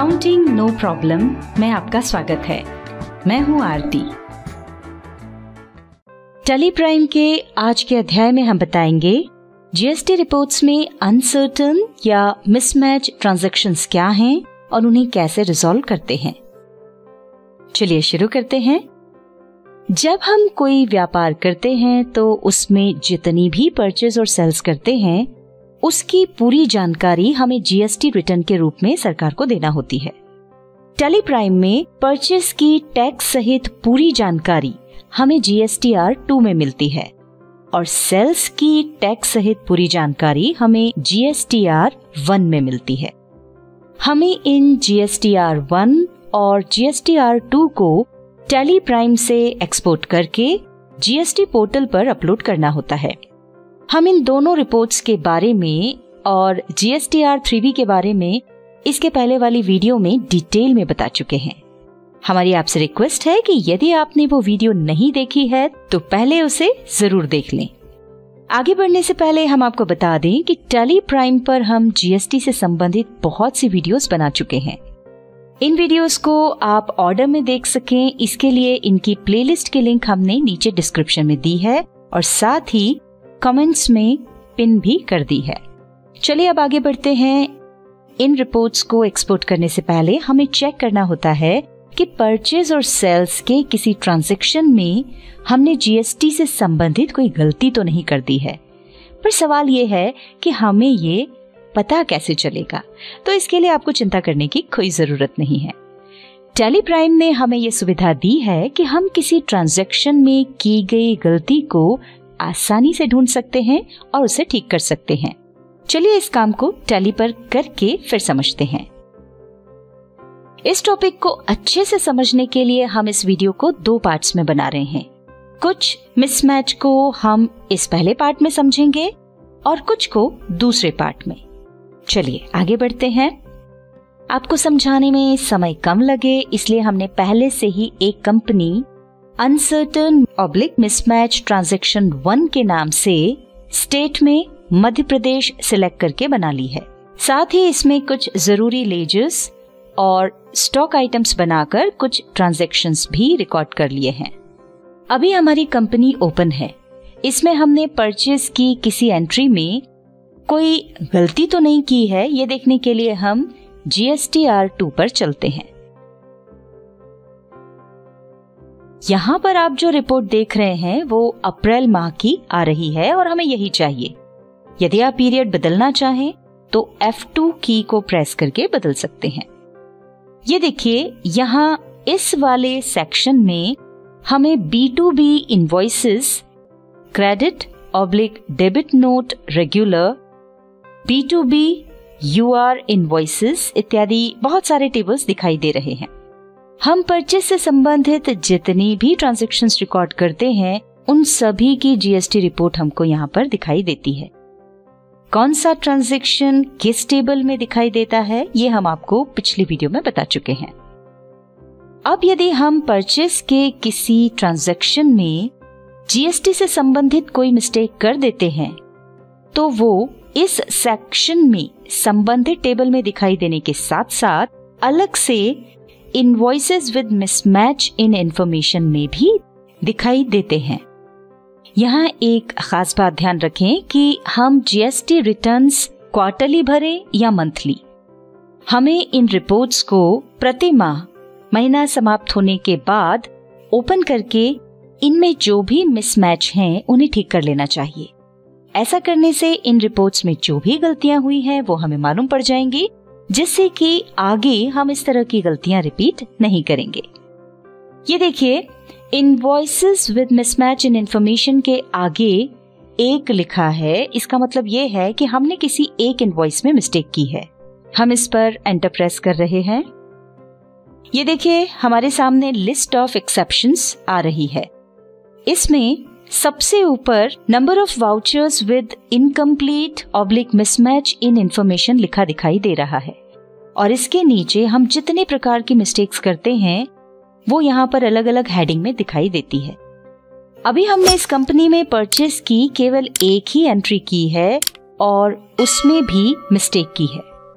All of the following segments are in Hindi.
अकाउंटिंग नो प्रॉब्लम में आपका स्वागत है। मैं हूं आरती। टैली प्राइम के आज के अध्याय में हम बताएंगे जीएसटी रिपोर्ट्स में अनसर्टन या मिसमैच ट्रांजैक्शंस क्या हैं और उन्हें कैसे रिजॉल्व करते हैं। चलिए शुरू करते हैं। जब हम कोई व्यापार करते हैं तो उसमें जितनी भी परचेज और सेल्स करते हैं उसकी पूरी जानकारी हमें जीएसटी रिटर्न के रूप में सरकार को देना होती है। टैली प्राइम में परचेज की टैक्स सहित पूरी जानकारी हमें GSTR 2 में मिलती है और सेल्स की टैक्स सहित पूरी जानकारी हमें GSTR 1 में मिलती है। हमें इन GSTR 1 और GSTR 2 को टैली प्राइम से एक्सपोर्ट करके जीएसटी पोर्टल पर अपलोड करना होता है। हम इन दोनों रिपोर्ट्स के बारे में और GSTR 3B के बारे में इसके पहले वाली वीडियो में डिटेल में बता चुके हैं। हमारी आपसे रिक्वेस्ट है कि यदि आपने वो वीडियो नहीं देखी है तो पहले उसे जरूर देख लें। आगे बढ़ने से पहले हम आपको बता दें कि टैली प्राइम पर हम जीएसटी से संबंधित बहुत सी वीडियोस बना चुके हैं। इन वीडियोस को आप ऑर्डर में देख सकें, इसके लिए इनकी प्लेलिस्ट की लिंक हमने नीचे डिस्क्रिप्शन में दी है और साथ ही कमेंट्स में पिन भी कर दी है। चलिए अब आगे बढ़ते हैं। इन रिपोर्ट्स को एक्सपोर्ट करने से पहले हमें चेक करना होता है कि परचेज और सेल्स के किसी ट्रांजैक्शन में हमने जीएसटी से संबंधित कोई गलती तो नहीं कर दी है। पर सवाल ये है कि हमें ये पता कैसे चलेगा, तो इसके लिए आपको चिंता करने की कोई जरूरत नहीं है। टैली प्राइम ने हमें ये सुविधा दी है कि हम किसी ट्रांजैक्शन में की गई गलती को आसानी से ढूंढ सकते हैं और उसे ठीक कर सकते हैं। चलिए इस काम को टैली पर करके फिर समझते हैं। इस टॉपिक को अच्छे से समझने के लिए हम इस वीडियो को 2 पार्ट्स में बना रहे हैं। कुछ मिसमैच को हम इस पहले पार्ट में समझेंगे और कुछ को दूसरे पार्ट में। चलिए आगे बढ़ते हैं। आपको समझाने में समय कम लगे इसलिए हमने पहले से ही एक company uncertain oblique mismatch transaction 1 के नाम से स्टेट में मध्य प्रदेश सिलेक्ट करके बना ली है। साथ ही इसमें कुछ जरूरी लेजर्स और स्टॉक आइटम्स बनाकर कुछ ट्रांजैक्शंस भी रिकॉर्ड कर लिए हैं। अभी हमारी कंपनी ओपन है। इसमें हमने परचेज की किसी एंट्री में कोई गलती तो नहीं की है, ये देखने के लिए हम GSTR 2 पर चलते हैं। यहाँ पर आप जो रिपोर्ट देख रहे हैं वो अप्रैल माह की आ रही है और हमें यही चाहिए। यदि आप पीरियड बदलना चाहें तो F2 की को प्रेस करके बदल सकते हैं। ये देखिए यहाँ इस वाले सेक्शन में हमें B2B invoices, credit oblique debit note regular, B2B UR invoices इत्यादि बहुत सारे टेबल्स दिखाई दे रहे हैं। हम परचेज से संबंधित जितनी भी ट्रांजैक्शंस रिकॉर्ड करते हैं उन सभी की जीएसटी रिपोर्ट हमको यहाँ पर दिखाई देती है। कौन सा ट्रांजैक्शन किस टेबल में दिखाई देता है ये हम आपको पिछली वीडियो में बता चुके हैं। अब यदि हम परचेज के किसी ट्रांजैक्शन में जीएसटी से संबंधित कोई मिस्टेक कर देते हैं तो वो इस सेक्शन में संबंधित टेबल में दिखाई देने के साथ साथ अलग से invoices with mismatch in information में भी दिखाई देते हैं। यहाँ एक खास बात ध्यान रखें कि हम जीएसटी रिटर्न्स क्वार्टरली भरें या मंथली, हमें इन रिपोर्ट्स को प्रति माह महीना समाप्त होने के बाद ओपन करके इनमें जो भी मिसमैच हैं उन्हें ठीक कर लेना चाहिए। ऐसा करने से इन रिपोर्ट्स में जो भी गलतियां हुई हैं वो हमें मालूम पड़ जाएंगी, जिससे कि आगे हम इस तरह की गलतियां रिपीट नहीं करेंगे। ये देखिए invoices with mismatch in information के आगे 1 लिखा है। इसका मतलब ये है कि हमने किसी एक इनवॉइस में मिस्टेक की है। हम इस पर एंटर प्रेस कर रहे हैं। ये देखिए हमारे सामने लिस्ट ऑफ एक्सेप्शंस आ रही है। इसमें सबसे ऊपर number of vouchers with incomplete oblique mismatch in information लिखा दिखाई दे रहा है और इसके नीचे हम जितने प्रकार की मिस्टेक्स करते हैं वो यहाँ पर अलग अलग हेडिंग में दिखाई देती है। अभी हमने इस कंपनी में परचेज की केवल एक ही एंट्री की है और उसमें भी मिस्टेक की है।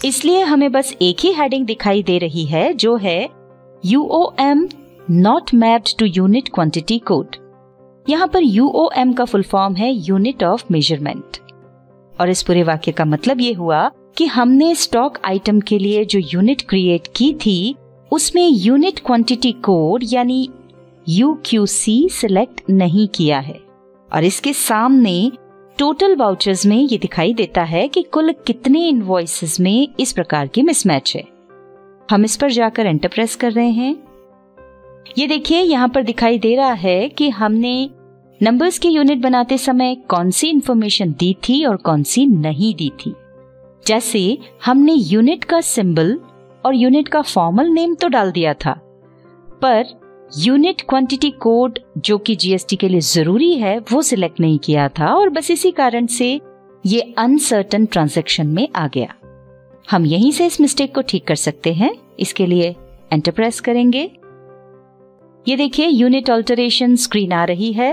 इसलिए हमें बस एक ही हेडिंग दिखाई दे रही है जो है UOM not mapped to unit quantity code. यहाँ पर UOM का फुल फॉर्म है यूनिट ऑफ मेजरमेंट। और इस पूरे वाक्य का मतलब ये हुआ कि हमने स्टॉक आइटम के लिए जो यूनिट क्रिएट की थी उसमें यूनिट क्वांटिटी कोड यानी UQC सिलेक्ट नहीं किया है। और इसके सामने टोटल वाउचर्स में ये दिखाई देता है कि कुल कितने इनवॉइसेस में इस प्रकार की मिसमैच है। हम इस पर जाकर एंटर प्रेस कर रहे हैं। ये देखिए यहाँ पर दिखाई दे रहा है कि हमने नंबर्स के यूनिट बनाते समय कौन सी इंफॉर्मेशन दी थी और कौन सी नहीं दी थी। जैसे हमने यूनिट का सिंबल और यूनिट का फॉर्मल नेम तो डाल दिया था, पर यूनिट क्वांटिटी कोड जो कि जीएसटी के लिए जरूरी है वो सिलेक्ट नहीं किया था और बस इसी कारण से ये अनसर्टन ट्रांजैक्शन में आ गया। हम यहीं से इस मिस्टेक को ठीक कर सकते हैं। इसके लिए एंटर प्रेस करेंगे। ये देखिए यूनिट अल्टरेशन स्क्रीन आ रही है।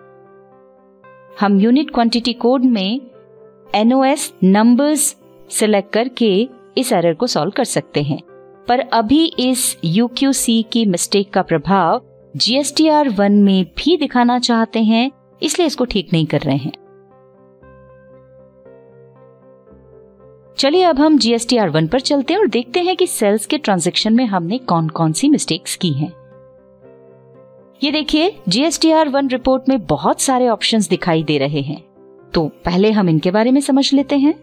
हम यूनिट क्वांटिटी कोड में NOS नंबर्स सिलेक्ट करके इस एरर को सॉल्व कर सकते हैं, पर अभी इस UQC की मिस्टेक का प्रभाव GSTR1 में भी दिखाना चाहते हैं, इसलिए इसको ठीक नहीं कर रहे हैं। चलिए अब हम GSTR1 पर चलते हैं और देखते हैं कि सेल्स के ट्रांजैक्शन में हमने कौन कौन सी मिस्टेक्स की हैं। ये देखिए GSTR1 रिपोर्ट में बहुत सारे ऑप्शंस दिखाई दे रहे हैं, तो पहले हम इनके बारे में समझ लेते हैं।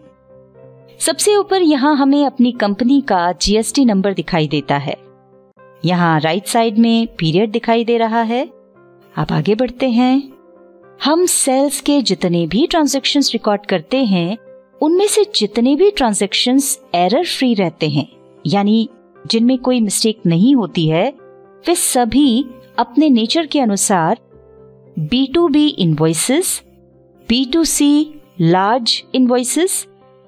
सबसे ऊपर यहाँ हमें अपनी कंपनी का GST नंबर दिखाई देता है। यहाँ राइट साइड में पीरियड दिखाई दे रहा है। अब आगे बढ़ते हैं। हम सेल्स के जितने भी ट्रांजैक्शंस रिकॉर्ड करते हैं उनमें से जितने भी ट्रांजैक्शंस एरर फ्री रहते हैं, यानी जिनमें कोई मिस्टेक नहीं होती है, वे सभी अपने नेचर के अनुसार B2B invoices, B2C large invoices,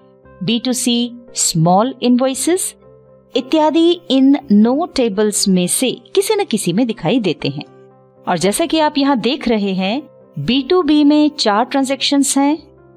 B2C small invoices इत्यादि इन नो टेबल्स में से किसी न किसी में दिखाई देते हैं। और जैसा कि आप यहाँ देख रहे हैं B2B में 4 ट्रांजैक्शंस हैं,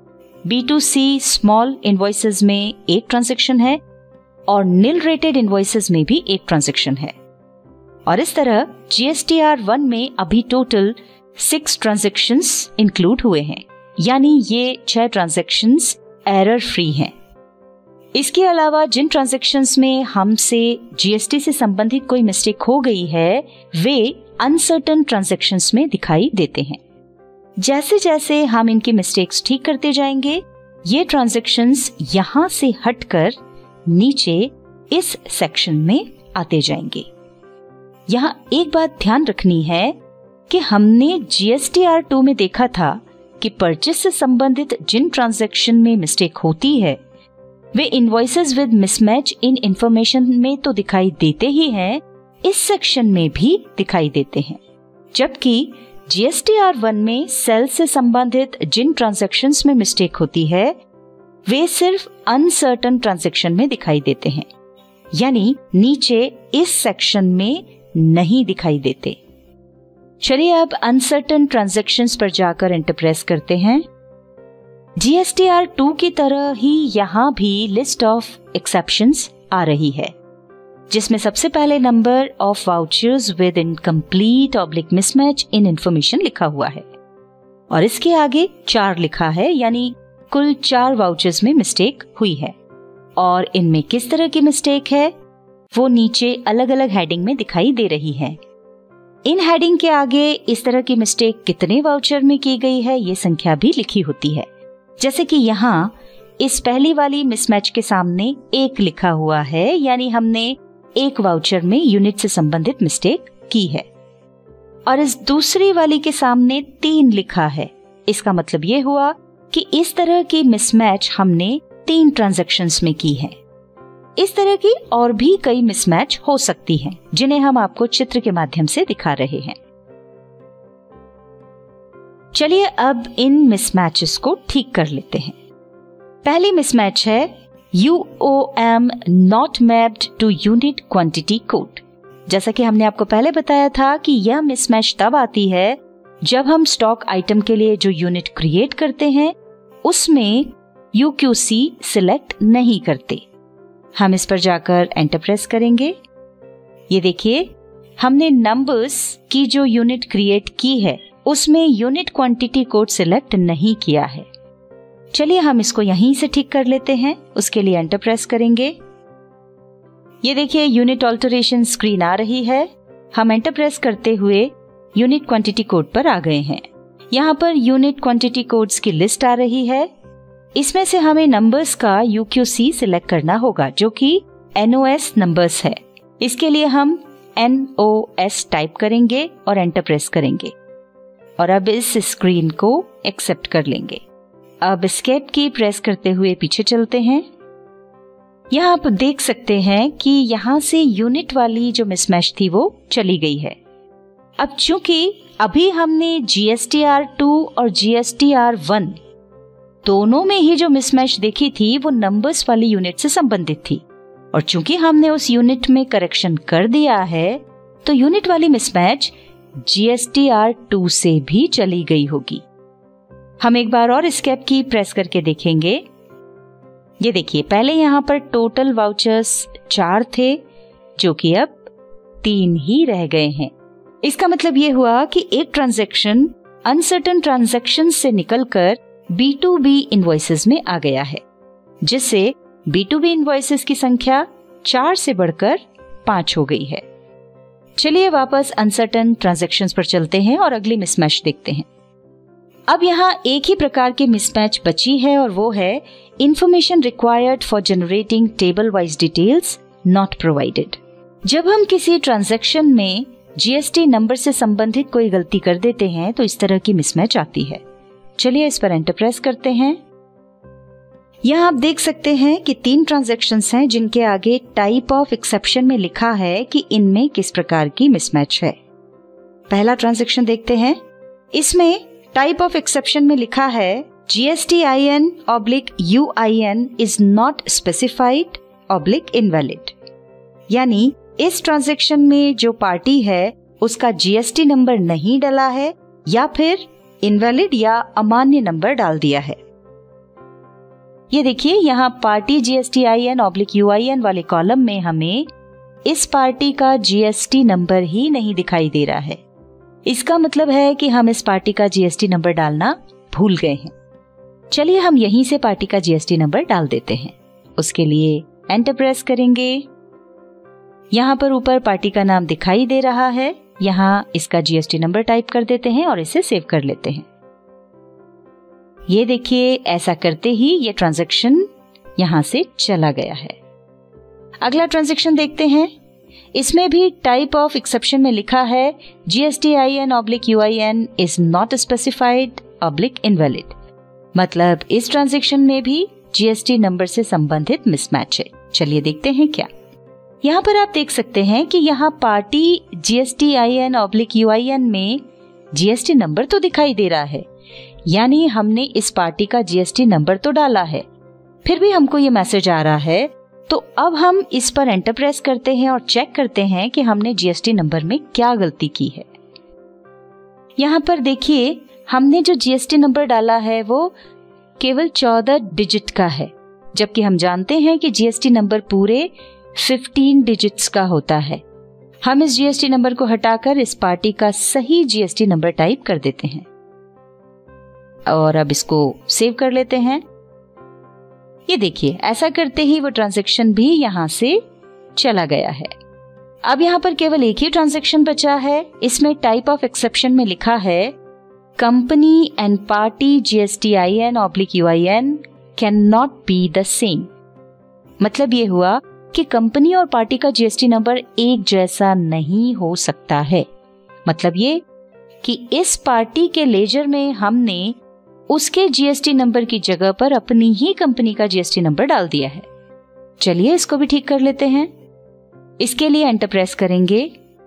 B2C स्मॉल इनवॉइसेस में 1 ट्रांजैक्शन है और नील रेटेड इनवॉइसेस में भी 1 ट्रांजैक्शन है। और इस तरह GSTR1 में अभी टोटल 6 ट्रांजैक्शंस इंक्लूड हुए हैं, यानी ये 6 ट्रांजैक्शंस एरर फ्री हैं। इसके अलावा जिन ट्रांजैक्शंस में हमसे GST से संबंधित कोई मिस्टेक हो गई है वे अनसर्टन ट्रांजैक्शंस में दिखाई देते हैं। जैसे जैसे हम इनकी मिस्टेक्स ठीक करते जाएंगे ये ट्रांजैक्शंस यहाँ से हटकर नीचे इस सेक्शन में आते जाएंगे। यहाँ एक बात ध्यान रखनी है कि हमने GSTR2 में देखा था कि परचेस से संबंधित जिन ट्रांजैक्शन में मिस्टेक होती है वे invoices with mismatch in information में तो दिखाई देते ही हैं, इस सेक्शन में भी दिखाई देते हैं। जबकि GSTR1 में सेल से संबंधित जिन ट्रांजैक्शंस में मिस्टेक होती है वे सिर्फ अनसर्टन ट्रांजैक्शन में दिखाई देते हैं, यानी नीचे इस सेक्शन में नहीं दिखाई देते। चलिए अब अनसर्टन ट्रांजैक्शंस पर जाकर एंटर प्रेस करते हैं। GSTR2 की तरह ही यहाँ भी लिस्ट ऑफ एक्सेप्शंस आ रही है, जिसमें सबसे पहले number of vouchers with incomplete oblique mismatch in information लिखा हुआ है और इसके आगे 4 लिखा है, यानी कुल 4 वाउचर्स में मिस्टेक हुई है। और इनमें किस तरह की मिस्टेक है वो नीचे अलग अलग हेडिंग में दिखाई दे रही है। इन हेडिंग के आगे इस तरह की मिस्टेक कितने वाउचर में की गई है ये संख्या भी लिखी होती है। जैसे कि यहाँ इस पहली वाली मिसमैच के सामने 1 लिखा हुआ है, यानी हमने 1 वाउचर में यूनिट से संबंधित मिस्टेक की है। और इस दूसरी वाली के सामने 3 लिखा है। इसका मतलब ये हुआ कि इस तरह की मिसमैच हमने 3 ट्रांजैक्शंस में की है। इस तरह की और भी कई मिसमैच हो सकती हैं, जिन्हें हम आपको चित्र के माध्यम से दिखा रहे हैं। चलिए अब इन मिसमैचेस को ठीक कर लेते हैं। पहली मिसमैच है UOM not mapped to unit quantity code. जैसा कि हमने आपको पहले बताया था कि यह मिसमैच तब आती है जब हम स्टॉक आइटम के लिए जो यूनिट क्रिएट करते हैं उसमें UQC सिलेक्ट नहीं करते। हम इस पर जाकर एंटर प्रेस करेंगे। ये देखिए, हमने नंबर्स की जो यूनिट क्रिएट की है उसमें यूनिट क्वांटिटी कोड सिलेक्ट नहीं किया है। चलिए हम इसको यहीं से ठीक कर लेते हैं। उसके लिए एंटर प्रेस करेंगे। ये देखिए, यूनिट ऑल्टरेशन स्क्रीन आ रही है। हम एंटर प्रेस करते हुए यूनिट क्वांटिटी कोड पर आ गए हैं। यहाँ पर यूनिट क्वांटिटी कोड्स की लिस्ट आ रही है। इसमें से हमें नंबर्स का UQC सिलेक्ट करना होगा, जो कि NOS नंबर्स है। इसके लिए हम NOS टाइप करेंगे और एंटर प्रेस करेंगे और अब इस स्क्रीन को एक्सेप्ट कर लेंगे। अब एस्केप की प्रेस करते हुए पीछे चलते हैं। यहाँ आप देख सकते हैं कि यहाँ से यूनिट वाली जो मिसमैच थी वो चली गई है। अब चूंकि अभी हमने GSTR2 और GSTR1 दोनों में ही जो मिसमैच देखी थी वो नंबर्स वाली यूनिट से संबंधित थी, और चूंकि हमने उस यूनिट में करेक्शन कर दिया है तो यूनिट वाली मिसमैच GSTR2 से भी चली गई होगी। हम एक बार और एस्केप की प्रेस करके देखेंगे। ये देखिए, पहले यहाँ पर टोटल वाउचर्स 4 थे, जो कि अब 3 ही रह गए हैं। इसका मतलब ये हुआ कि एक ट्रांजैक्शन अनसर्टेन ट्रांजैक्शन से निकलकर B2B इनवॉइसेस में आ गया है, जिससे B2B इनवॉइसेस की संख्या 4 से बढ़कर 5 हो गई है। चलिए वापस अनसर्टेन ट्रांजैक्शंस पर चलते हैं और अगली मिसमैच देखते हैं। अब यहाँ एक ही प्रकार की मिसमैच बची है और वो है information required for generating table wise details not provided. जब हम किसी ट्रांजैक्शन में GST नंबर से संबंधित कोई गलती कर देते हैं तो इस तरह की मिसमैच आती है। चलिए इस पर एंटर प्रेस करते हैं। यहाँ आप देख सकते हैं कि 3 ट्रांजैक्शंस हैं जिनके आगे टाइप ऑफ एक्सेप्शन में लिखा है कि इनमें किस प्रकार की मिसमैच है। पहला ट्रांजैक्शन देखते हैं। इसमें टाइप ऑफ एक्सेप्शन में लिखा है GSTIN/UIN is not specified /invalid. यानी इस ट्रांजैक्शन में जो पार्टी है उसका GST नंबर नहीं डला है या फिर इनवैलिड या अमान्य नंबर डाल दिया है। ये देखिए, यहाँ पार्टी GSTIN/UIN वाले कॉलम में हमें इस पार्टी का GST नंबर ही नहीं दिखाई दे रहा है। इसका मतलब है कि हम इस पार्टी का GST नंबर डालना भूल गए हैं। चलिए हम यहीं से पार्टी का GST नंबर डाल देते हैं। उसके लिए एंटर प्रेस करेंगे। यहाँ पर ऊपर पार्टी का नाम दिखाई दे रहा है। यहाँ इसका GST नंबर टाइप कर देते हैं और इसे सेव कर लेते हैं। ये देखिए, ऐसा करते ही ये ट्रांजैक्शन यहाँ से चला गया है। अगला ट्रांजैक्शन देखते हैं। इसमें भी टाइप ऑफ एक्सेप्शन में लिखा है GSTIN/UIN is not specified /invalid. मतलब इस ट्रांजैक्शन में भी GST नंबर से संबंधित मिसमैच है। चलिए देखते हैं क्या। यहाँ पर आप देख सकते हैं कि यहाँ पार्टी GSTIN/UIN में GST नंबर तो दिखाई दे रहा है, यानी हमने इस पार्टी का GST नंबर तो डाला है, फिर भी हमको ये मैसेज आ रहा है। तो अब हम इस पर एंटर प्रेस करते हैं और चेक करते हैं कि हमने GST नंबर में क्या गलती की है। यहाँ पर देखिए, हमने जो GST नंबर डाला है वो केवल 14 डिजिट का है, जबकि हम जानते हैं कि GST नंबर पूरे 15 डिजिट्स का होता है। हम इस GST नंबर को हटाकर इस पार्टी का सही GST नंबर टाइप कर देते हैं और अब इसको सेव कर लेते हैं। ये देखिए, ऐसा करते ही वो ट्रांजैक्शन भी यहाँ से चला गया है। अब यहाँ पर केवल एक ही ट्रांजैक्शन बचा है। इसमें टाइप ऑफ एक्सेप्शन में लिखा है company and party GSTIN/UIN can not be the same. मतलब ये हुआ कि कंपनी और पार्टी का GST नंबर एक जैसा नहीं हो सकता है। मतलब ये कि इस पार्टी के लेजर में हमने उसके GST नंबर की जगह पर अपनी ही कंपनी का GST नंबर डाल दिया है। चलिए इसको भी ठीक कर लेते हैं। इसके लिए एंटर प्रेस करेंगे।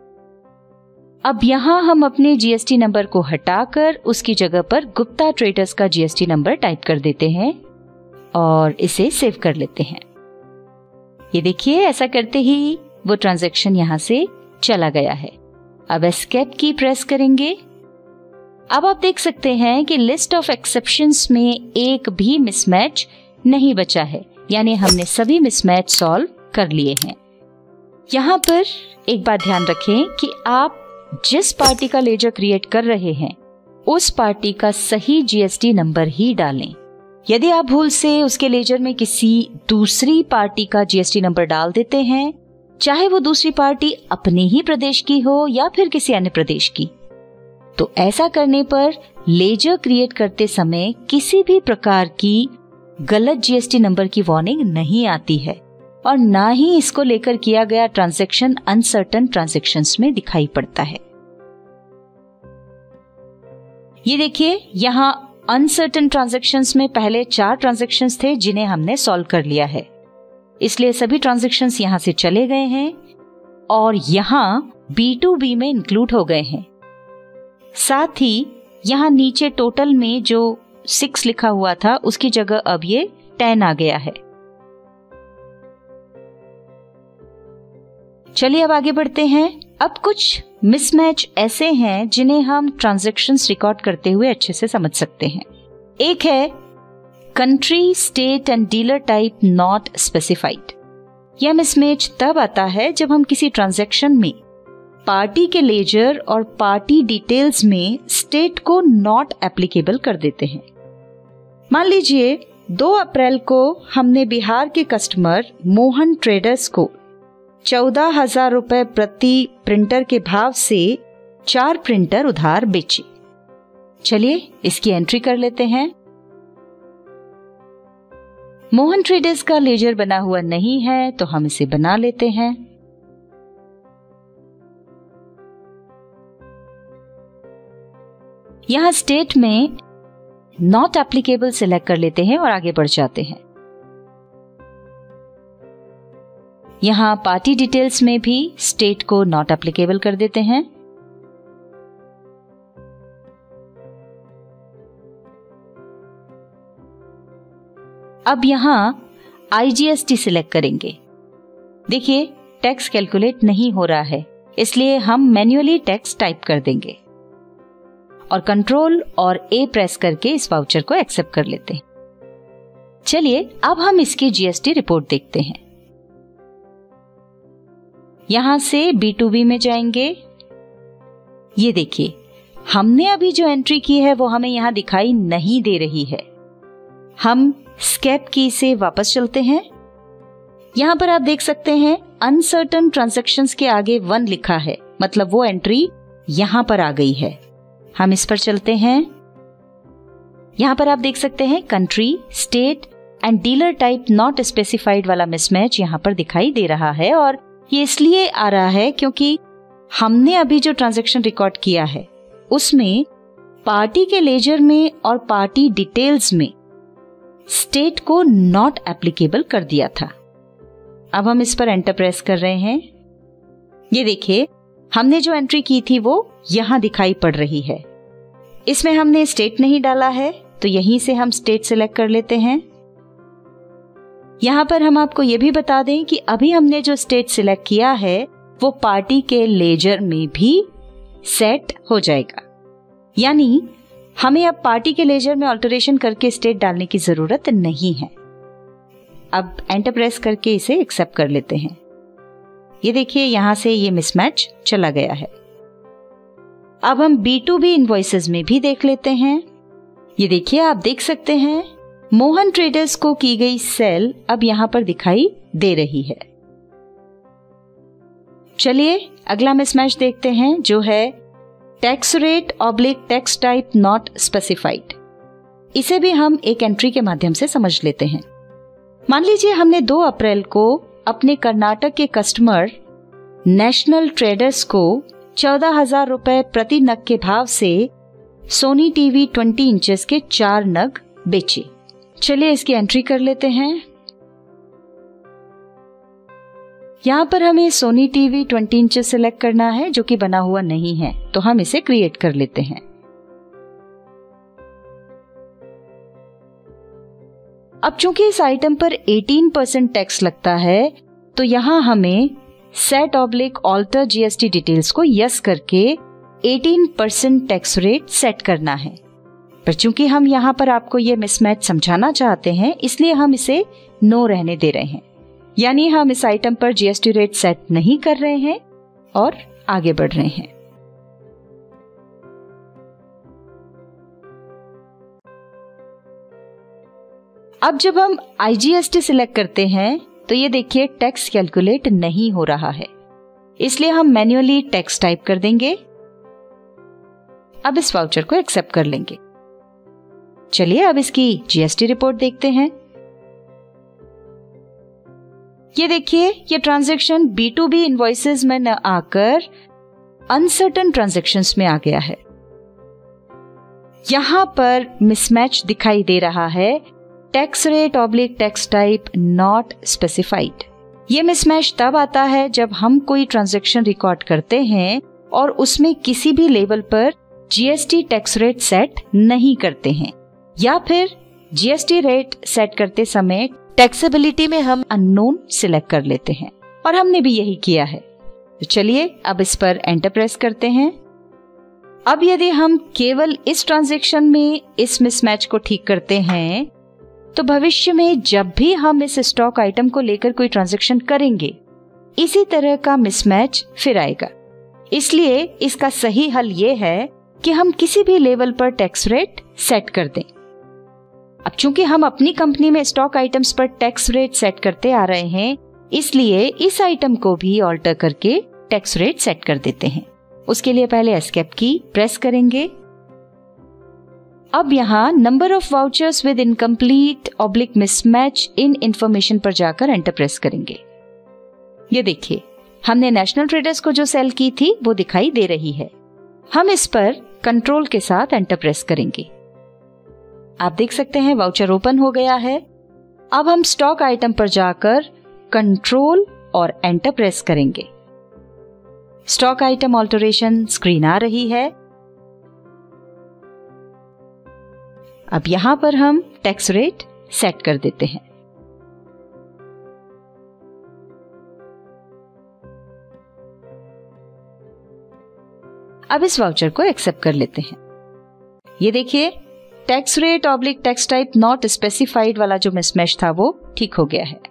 अब यहां हम अपने GST नंबर को हटाकर उसकी जगह पर गुप्ता ट्रेडर्स का GST नंबर टाइप कर देते हैं और इसे सेव कर लेते हैं। ये देखिए, ऐसा करते ही वो ट्रांजैक्शन यहां से चला गया है। अब एस्केप की प्रेस करेंगे। अब आप देख सकते हैं कि लिस्ट ऑफ एक्सेप्शंस में एक भी मिसमैच नहीं बचा है, यानी हमने सभी मिसमैच सॉल्व कर लिए हैं। यहाँ पर एक बात ध्यान रखें कि आप जिस पार्टी का लेजर क्रिएट कर रहे हैं उस पार्टी का सही जीएसटी नंबर ही डालें। यदि आप भूल से उसके लेजर में किसी दूसरी पार्टी का जीएसटी नंबर डाल देते हैं, चाहे वो दूसरी पार्टी अपने ही प्रदेश की हो या फिर किसी अन्य प्रदेश की, तो ऐसा करने पर लेजर क्रिएट करते समय किसी भी प्रकार की गलत जीएसटी नंबर की वार्निंग नहीं आती है और ना ही इसको लेकर किया गया ट्रांजैक्शन अनसर्टेन ट्रांजैक्शंस में दिखाई पड़ता है। ये देखिए, यहाँ अनसर्टेन ट्रांजैक्शंस में पहले 4 ट्रांजैक्शंस थे जिन्हें हमने सॉल्व कर लिया है, इसलिए सभी ट्रांजैक्शंस यहां से चले गए हैं और यहां B2B में इंक्लूड हो गए हैं। साथ ही यहां नीचे टोटल में जो 6 लिखा हुआ था उसकी जगह अब ये 10 आ गया है। चलिए अब आगे बढ़ते हैं। अब कुछ मिसमैच ऐसे हैं जिन्हें हम ट्रांजैक्शंस रिकॉर्ड करते हुए अच्छे से समझ सकते हैं। एक है country, state and dealer type not specified. यह मिसमैच तब आता है जब हम किसी ट्रांजैक्शन में पार्टी के लेजर और पार्टी डिटेल्स में स्टेट को नॉट एप्लीकेबल कर देते हैं। मान लीजिए 2 अप्रैल को हमने बिहार के कस्टमर मोहन ट्रेडर्स को 14,000 रुपए प्रति प्रिंटर के भाव से 4 प्रिंटर उधार बेचे। चलिए इसकी एंट्री कर लेते हैं। मोहन ट्रेडर्स का लेजर बना हुआ नहीं है तो हम इसे बना लेते हैं। यहां स्टेट में नॉट एप्लीकेबल सिलेक्ट कर लेते हैं और आगे बढ़ जाते हैं। यहां पार्टी डिटेल्स में भी स्टेट को नॉट एप्लीकेबल कर देते हैं। अब यहां आईजीएसटी सिलेक्ट करेंगे। देखिए टैक्स कैलकुलेट नहीं हो रहा है, इसलिए हम मैन्युअली टैक्स टाइप कर देंगे और कंट्रोल और ए प्रेस करके इस वाउचर को एक्सेप्ट कर लेते हैं। चलिए अब हम इसकी जीएसटी रिपोर्ट देखते हैं। यहां से B2B में जाएंगे। ये देखिए, हमने अभी जो एंट्री की है वो हमें यहां दिखाई नहीं दे रही है। हम स्केप की से वापस चलते हैं। यहां पर आप देख सकते हैं अनसर्टेन ट्रांजैक्शंस के आगे 1 लिखा है, मतलब वो एंट्री यहां पर आ गई है। हम इस पर चलते हैं। यहां पर आप देख सकते हैं country, state and dealer type not specified वाला मिसमैच यहां पर दिखाई दे रहा है और ये इसलिए आ रहा है क्योंकि हमने अभी जो ट्रांजैक्शन रिकॉर्ड किया है उसमें पार्टी के लेजर में और पार्टी डिटेल्स में स्टेट को नॉट एप्लीकेबल कर दिया था। अब हम इस पर एंटर प्रेस कर रहे हैं। ये देखिए, हमने जो एंट्री की थी वो यहां दिखाई पड़ रही है। इसमें हमने स्टेट नहीं डाला है तो यहीं से हम स्टेट सिलेक्ट कर लेते हैं। यहां पर हम आपको ये भी बता दें कि अभी हमने जो स्टेट सिलेक्ट किया है वो पार्टी के लेजर में भी सेट हो जाएगा, यानी हमें अब पार्टी के लेजर में ऑल्टरेशन करके स्टेट डालने की जरूरत नहीं है। अब एंटर प्रेस करके इसे एक्सेप्ट कर लेते हैं। ये देखिए, यहां से ये मिसमैच चला गया है। अब हम B2B इनवॉइसेस में भी देख लेते हैं। ये देखिए, आप देख सकते हैं मोहन ट्रेडर्स को की गई सेल अब यहां पर दिखाई दे रही है। चलिए अगला मिसमैच देखते हैं जो है tax rate oblique tax type not specified. इसे भी हम एक एंट्री के माध्यम से समझ लेते हैं। मान लीजिए हमने 2 अप्रैल को अपने कर्नाटक के कस्टमर नेशनल ट्रेडर्स को 14,000 रुपए प्रति नग के भाव से सोनी टीवी 20 इंचेस के 4 नग बेचे। चलिए इसकी एंट्री कर लेते हैं। यहां पर हमें सोनी टीवी 20 इंचेस सिलेक्ट करना है जो कि बना हुआ नहीं है, तो हम इसे क्रिएट कर लेते हैं। अब चूंकि इस आइटम पर 18% टैक्स लगता है तो यहां हमें set oblique alter GST details को यस करके 18% टैक्स रेट सेट करना है। पर चूंकि हम यहाँ पर आपको ये मिसमैच समझाना चाहते हैं इसलिए हम इसे नो रहने दे रहे हैं, यानी हम इस आइटम पर जीएसटी रेट सेट नहीं कर रहे हैं और आगे बढ़ रहे हैं। अब जब हम आईजीएसटी सिलेक्ट करते हैं तो ये देखिए टैक्स कैलकुलेट नहीं हो रहा है, इसलिए हम मैन्युअली टैक्स टाइप कर देंगे। अब इस वाउचर को एक्सेप्ट कर लेंगे। चलिए अब इसकी जीएसटी रिपोर्ट देखते हैं। ये देखिए ये ट्रांजैक्शन B2B इनवॉइसेस में न आकर अनसर्टेन ट्रांजैक्शंस में आ गया है। यहां पर मिसमैच दिखाई दे रहा है, tax rate oblique tax type not specified. ये मिसमैच तब आता है जब हम कोई ट्रांजैक्शन रिकॉर्ड करते हैं और उसमें किसी भी लेवल पर जीएसटी टैक्स रेट सेट नहीं करते हैं, या फिर जीएसटी रेट सेट करते समय टैक्सेबिलिटी में हम अननोन सिलेक्ट कर लेते हैं, और हमने भी यही किया है। तो चलिए अब इस पर एंटर प्रेस करते हैं। अब यदि हम केवल इस ट्रांजैक्शन में इस मिसमैच को ठीक करते हैं तो भविष्य में जब भी हम इस स्टॉक आइटम को लेकर कोई ट्रांजैक्शन करेंगे इसी तरह का मिसमैच फिर आएगा। इसलिए इसका सही हल ये है कि हम किसी भी लेवल पर टैक्स रेट सेट कर दें। अब चूंकि हम अपनी कंपनी में स्टॉक आइटम्स पर टैक्स रेट सेट करते आ रहे हैं, इसलिए इस आइटम को भी ऑल्टर करके टैक्स रेट सेट कर देते हैं। उसके लिए पहले एस्केप की प्रेस करेंगे। अब यहाँ number of vouchers with incomplete oblique mismatch in information पर जाकर एंटर प्रेस करेंगे। ये देखिए हमने नेशनल ट्रेडर्स को जो सेल की थी वो दिखाई दे रही है। हम इस पर कंट्रोल के साथ एंटर प्रेस करेंगे। आप देख सकते हैं वाउचर ओपन हो गया है। अब हम स्टॉक आइटम पर जाकर कंट्रोल और एंटर प्रेस करेंगे। स्टॉक आइटम ऑल्टरेशन स्क्रीन आ रही है। अब यहां पर हम टैक्स रेट सेट कर देते हैं। अब इस वाउचर को एक्सेप्ट कर लेते हैं। ये देखिए tax rate oblique tax type not specified वाला जो मिसमैच था वो ठीक हो गया है।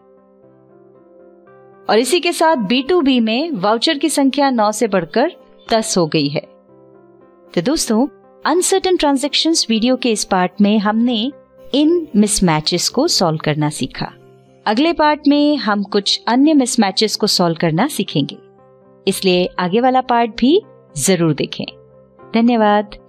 और इसी के साथ B2B में वाउचर की संख्या 9 से बढ़कर 10 हो गई है। तो दोस्तों अनसर्टेन ट्रांजैक्शंस वीडियो के इस पार्ट में हमने इन मिसमैचेस को सॉल्व करना सीखा। अगले पार्ट में हम कुछ अन्य मिसमैचेस को सॉल्व करना सीखेंगे, इसलिए आगे वाला पार्ट भी जरूर देखें। धन्यवाद।